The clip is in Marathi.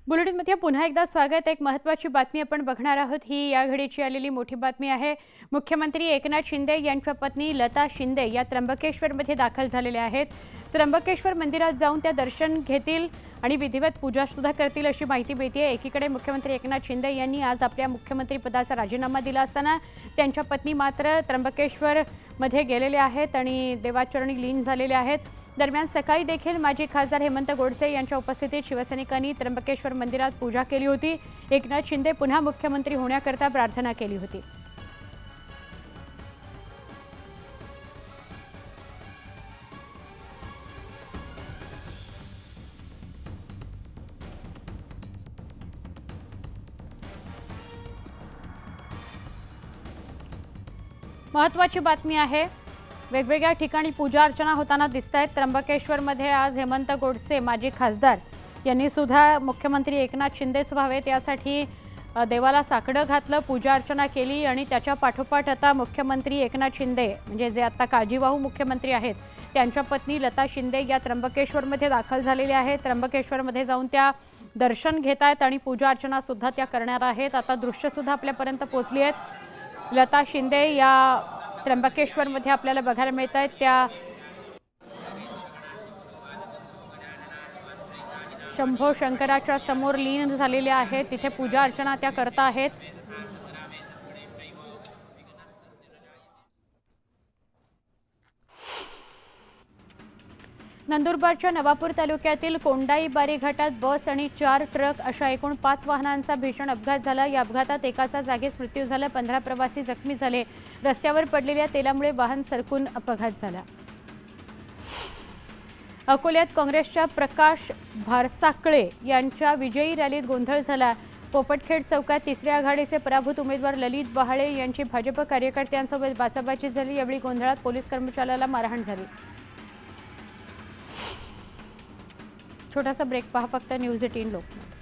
बुलेटिनमध्ये पुन्हा एकदा स्वागत। एक महत्त्वाची बातमी आपण बघणार आहोत। ही या घडीची आलेली मोठी बातमी आहे। मुख्यमंत्री एकनाथ शिंदे यांच्या पत्नी लता शिंदे या त्र्यंबकेश्वरमध्ये दाखल झालेल्या आहेत। त्र्यंबकेश्वर मंदिरात जाऊन त्या दर्शन घेतील आणि विधिवत पूजा सुद्धा करतील अशी माहिती मिळते। एकीकडे मुख्यमंत्री एकनाथ शिंदे यांनी आज आपल्या मुख्यमंत्री पदाचा राजीनामा दिला असताना त्यांच्या पत्नी मात्र त्र्यंबकेश्वर मध्ये गेलेले आहेत आणि देवाचरणी लीन झालेले आहेत। दरम्यान सकाळी देखील माजी खासदार हेमंत गोडसे यांच्या उपस्थितीत शिवसैनिकांनी त्र्यंबकेश्वर मंदिरात पूजा केली होती। एकनाथ शिंदे पुन्हा मुख्यमंत्री होण्याकरता प्रार्थना केली होती। महत्त्वाची बातमी आहे। वेगवेगळ्या ठिकाणी पूजा अर्चना होताना दिसतायत। त्र्यंबकेश्वरमध्ये आज हेमंत गोडसे माजी खासदार यांनी सुद्धा मुख्यमंत्री एकनाथ शिंदेच व्हावेत यासाठी देवाला साकडं घातलं, पूजा अर्चना केली आणि त्याच्या पाठोपाठ आता मुख्यमंत्री एकनाथ शिंदे म्हणजे जे आता काळजीवाहू मुख्यमंत्री आहेत त्यांच्या पत्नी लता शिंदे या त्र्यंबकेश्वरमध्ये दाखल झालेल्या आहेत। त्र्यंबकेश्वरमध्ये जाऊन त्या दर्शन घेत आहेत आणि पूजा अर्चना सुद्धा त्या करणार आहेत। आता दृश्य सुद्धा आपल्यापर्यंत पोहोचली आहेत। लता शिंदे या त्र्यंबकेश्वरमध्ये आपल्याला बघायला मिळत आहेत। त्या शंभो शंकराच्या समोर लीन झालेल्या आहेत। तिथे पूजा अर्चना त्या करत आहेत। नंदुरबारच्या नवापूर तालुक्यातील कोंडाई बारी घाटात बस आणि 4 ट्रक अशा एकूण 5 वाहनांचा भीषण अपघात झाला। या अपघातात एकाचा जागीच मृत्यू झाला, 15 प्रवासी जखमी झाले। रस्त्यावर पडलेल्या तेलामुळे वाहन सरकून अपघात झाला। अकोल्यात काँग्रेसच्या प्रकाश भारसाकळे यांच्या विजयी रॅलीत गोंधळ झाला। पोपटखेड चौकात तिसऱ्या आघाडीचे पराभूत उमेदवार ललित बहाळे यांची भाजप कार्यकर्त्यांसोबत बाचाबाची झाली। यावेळी गोंधळात पोलीस कर्मचाऱ्याला मारहाण झाली। छोटासा ब्रेक पहा फक्त न्यूज 18 लोकमत।